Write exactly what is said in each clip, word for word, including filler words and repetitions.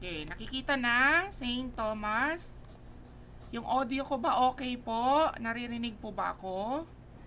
Okay, nakikita na, Saint Thomas? Yung audio ko ba okay po? Naririnig po ba ako?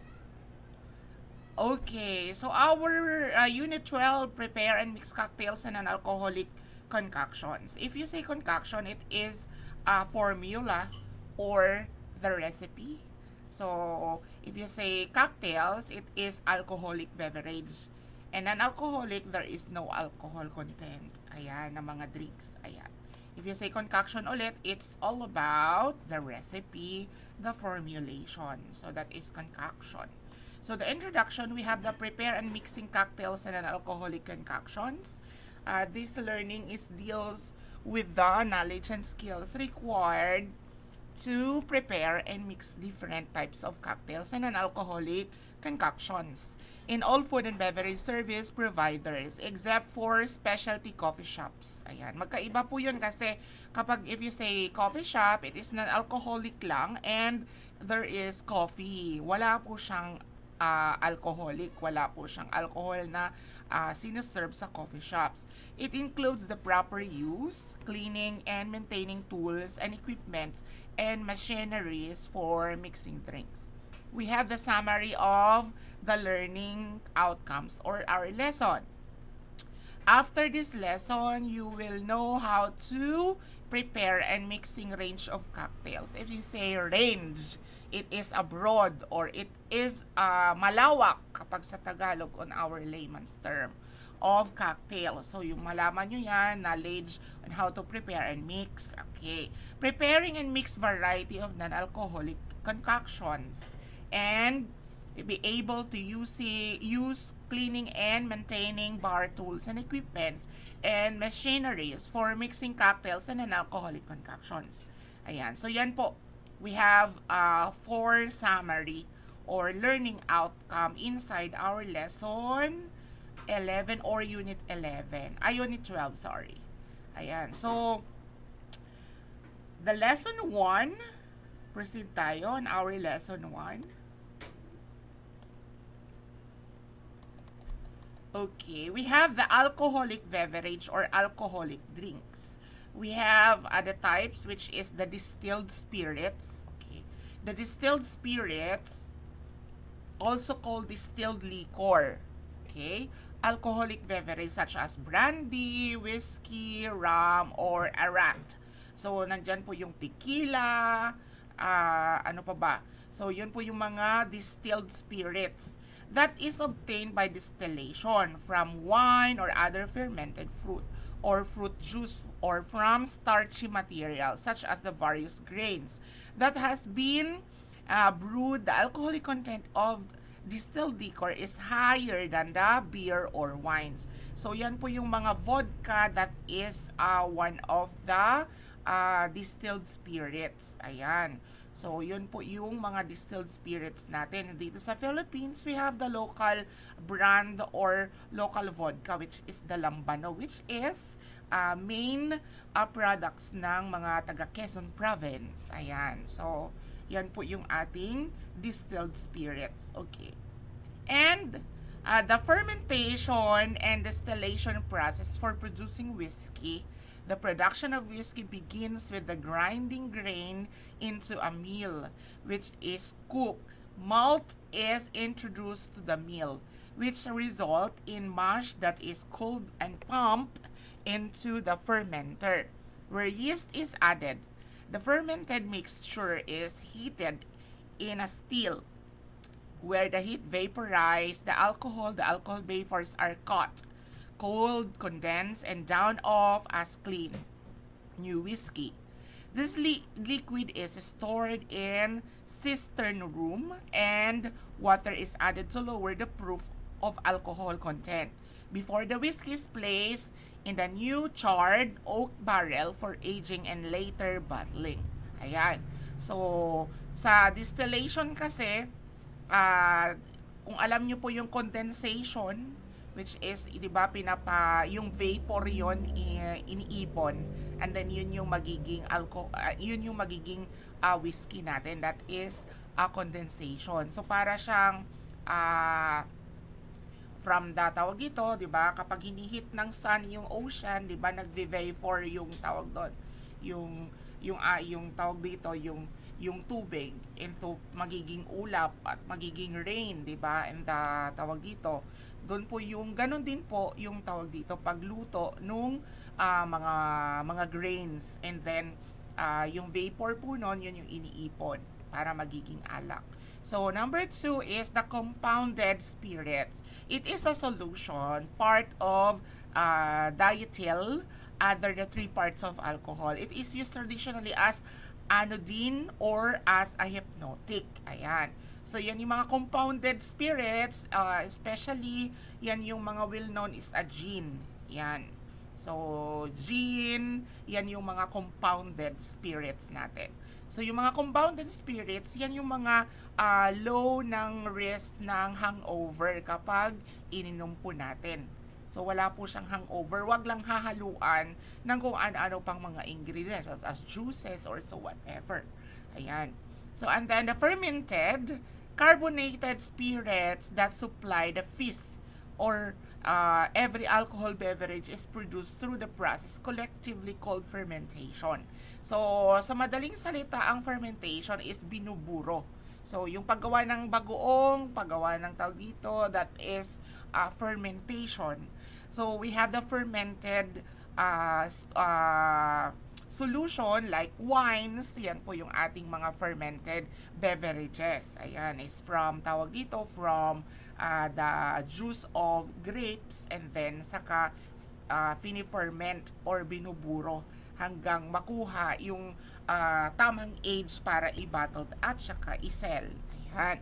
Okay, so our uh, Unit twelve, prepare and mix cocktails and non-alcoholic concoctions. If you say concoction, it is a formula or the recipe. So, if you say cocktails, it is alcoholic beverage. And non-alcoholic, there is no alcohol content. Ayan, na mga drinks. Ayan. If you say concoction ulit, it's all about the recipe, the formulation. So, that is concoction. So, the introduction, we have the prepare and mixing cocktails and non-alcoholic concoctions. Uh, this learning is deals with the knowledge and skills required to prepare and mix different types of cocktails and non-alcoholic concoctions in all food and beverage service providers except for specialty coffee shops. Ayan, magkaiba po yun kasi kapag if you say coffee shop, it is non-alcoholic lang and there is coffee. Wala po siyang uh, alcoholic, wala po siyang alcohol na uh, sinaserve sa coffee shops. It includes the proper use, cleaning, and maintaining tools and equipments and machineries for mixing drinks. We have the summary of the learning outcomes or our lesson. After this lesson, you will know how to prepare and mixing range of cocktails. If you say range, it is a broad or it is uh, malawak kapag sa Tagalog on our layman's term of cocktails. So, yung malaman nyo yan, knowledge on how to prepare and mix. Okay. Preparing and mix variety of non-alcoholic concoctions and be able to use, use cleaning and maintaining bar tools and equipments and machineries for mixing cocktails and non-alcoholic concoctions. Ayan. So, yan po. We have uh, four summary or learning outcome inside our lesson eleven or unit eleven. Ay, unit twelve, sorry. Ayan. So, the lesson one, proceed tayo on our lesson one. Okay, we have the alcoholic beverage or alcoholic drinks. We have other types, which is the distilled spirits. Okay, the distilled spirits, also called distilled liquor. Okay, alcoholic beverages such as brandy, whiskey, rum, or arak. So, nandyan po yung tequila, uh, ano pa ba? So, yun po yung mga distilled spirits that is obtained by distillation from wine or other fermented fruit or fruit juice or from starchy materials such as the various grains that has been uh, brewed. The alcoholic content of distilled liquor is higher than the beer or wines. So, yan po yung mga vodka that is uh, one of the uh, distilled spirits. Ayan. So, yun po yung mga distilled spirits natin. Dito sa Philippines, we have the local brand or local vodka, which is the Lambano, which is uh, main uh, products ng mga taga Quezon Province. Ayan. So, yan po yung ating distilled spirits. Okay. And uh, the fermentation and distillation process for producing whiskey. The production of whiskey begins with the grinding grain into a meal, which is cooked. Malt is introduced to the meal, which result in mash that is cooled and pumped into the fermenter, where yeast is added. The fermented mixture is heated in a still, where the heat vaporizes the alcohol. The alcohol vapors are caught, cold, condensed, and down off as clean new whiskey. This li liquid is stored in cistern room and water is added to lower the proof of alcohol content before the whiskey is placed in the new charred oak barrel for aging and later bottling. Ayan. So, sa distillation kasi, uh, kung alam nyo po yung condensation, which is, di ba, pinapa, yung vapor yon iniipon, and then yun yung magiging alcohol, uh, yun yung magiging uh, whiskey natin. That is a uh, condensation. So, para siyang uh, from the tawag dito, 'di ba? Kapag hinihit ng sun yung ocean, 'di ba, nagve-vapor yung tawag doon. Yung yung uh, yung tawag dito, yung yung tubig into magiging ulap at magiging rain, 'di ba? And the tawag dito, doon po yung ganun din po yung tawag dito pagluto nung uh, mga mga grains, and then uh, yung vapor po noon, yun yung iniipon para magiging alak. So, number two is the compounded spirits. It is a solution, part of uh, diethyl, other the three parts of alcohol. It is used traditionally as anodyne or as a hypnotic. Ayan. So, yan yung mga compounded spirits, uh, especially, yan yung mga well-known is a gin. Yan. So, gin, yan yung mga compounded spirits natin. So, yung mga compounded spirits, yan yung mga uh, low ng risk ng hangover kapag ininom po natin. So, wala po siyang hangover. Wag lang hahaluan ng kung ano-ano pang mga ingredients as, as juices or so whatever. Ayan. So, and then the fermented, carbonated spirits that supply the fizz or uh, every alcohol beverage is produced through the process collectively called fermentation. So, sa madaling salita, ang fermentation is binuburo. So, yung paggawa ng bagoong, paggawa ng tawag dito, that is uh, fermentation. So, we have the fermented uh, uh, solution like wines. Yan po yung ating mga fermented beverages. Ayan, is from, tawag dito, from uh, the juice of grapes, and then saka uh, fini-ferment or binuburo hanggang makuha yung uh, tamang age para i-bottled at saka i-sell. Ayan.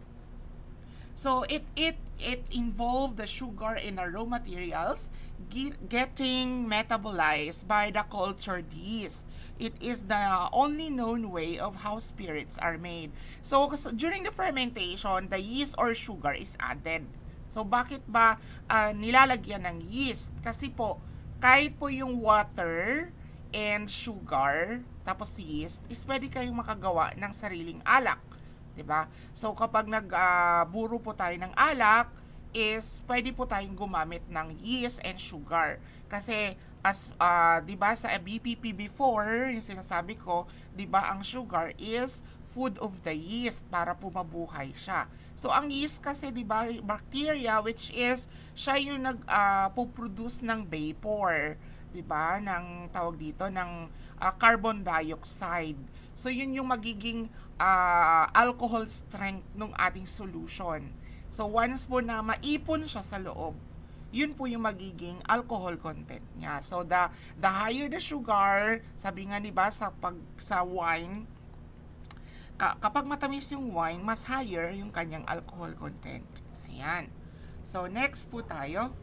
So, it, it, it involved the sugar and the raw materials getting metabolized by the cultured yeast. It is the only known way of how spirits are made. So, during the fermentation, the yeast or sugar is added. So, bakit ba uh, nilalagyan ng yeast? Kasi po, kahit po yung water and sugar, tapos yeast, is pwede kayong makagawa ng sariling alak. Diba? So, kapag nagburo uh, po tayo ng alak, is pwede po tayong gumamit ng yeast and sugar. Kasi, as, uh, diba, sa B P P before, yung sinasabi ko, diba, ang sugar is food of the yeast para po mabuhay siya. So, ang yeast kasi, diba, bacteria, which is, siya yung nag-produce uh, ng vapor, diba, ng tawag dito, ng uh, carbon dioxide. So, yun yung magiging uh, alcohol strength ng ating solution. So, once po na maipon siya sa loob, yun po yung magiging alcohol content niya. So, the, the higher the sugar, sabi nga diba, sa, pag, sa wine, ka, kapag matamis yung wine, mas higher yung kanyang alcohol content. Ayan. So, next po tayo.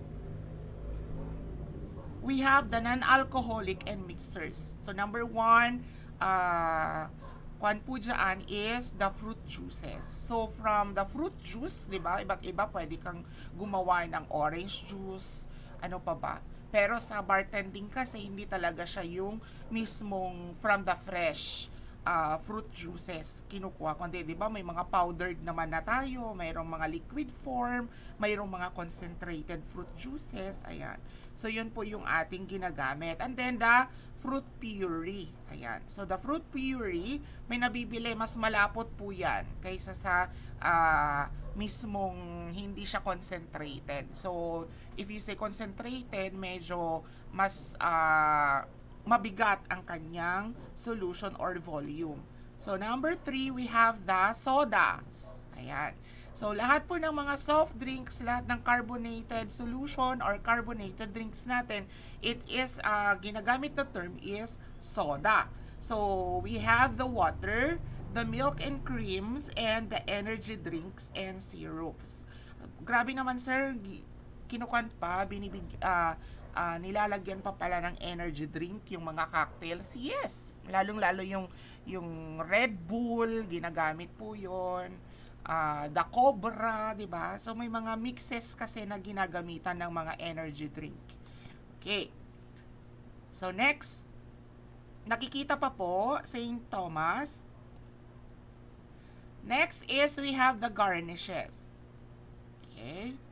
We have the non-alcoholic and mixers. So, number one, uh, kwan po dyan is the fruit juices. So, from the fruit juice, di ba, iba't iba, pwede kang gumawa ng orange juice, ano pa ba. Pero sa bartending kasi, hindi talaga siya yung mismong from the fresh uh, fruit juices kinukuha. Kundi, di ba, may mga powdered naman na tayo, mayroong mga liquid form, mayroong mga concentrated fruit juices, ayan. So, yun po yung ating ginagamit. And then, the fruit puree. Ayan. So, the fruit puree, may nabibili, mas malapot po yan kaysa sa uh, mismong hindi siya concentrated. So, if you say concentrated, medyo mas uh, mabigat ang kanyang solution or volume. So, number three, we have the sodas. Ayan. So, lahat po ng mga soft drinks, lahat ng carbonated solution or carbonated drinks natin, it is, uh, ginagamit na term is soda. So, we have the water, the milk and creams, and the energy drinks and syrups. Grabe naman, sir, kinukuhan pa, binibig, uh, uh, nilalagyan pa pala ng energy drink, yung mga cocktails. Yes, lalong-lalo yung, yung Red Bull, ginagamit po yon. Uh, the Cobra, di ba? So, may mga mixes kasi na ginagamitan ng mga energy drink. Okay. So, next, nakikita pa po, Saint Thomas. Next is we have the garnishes. Okay.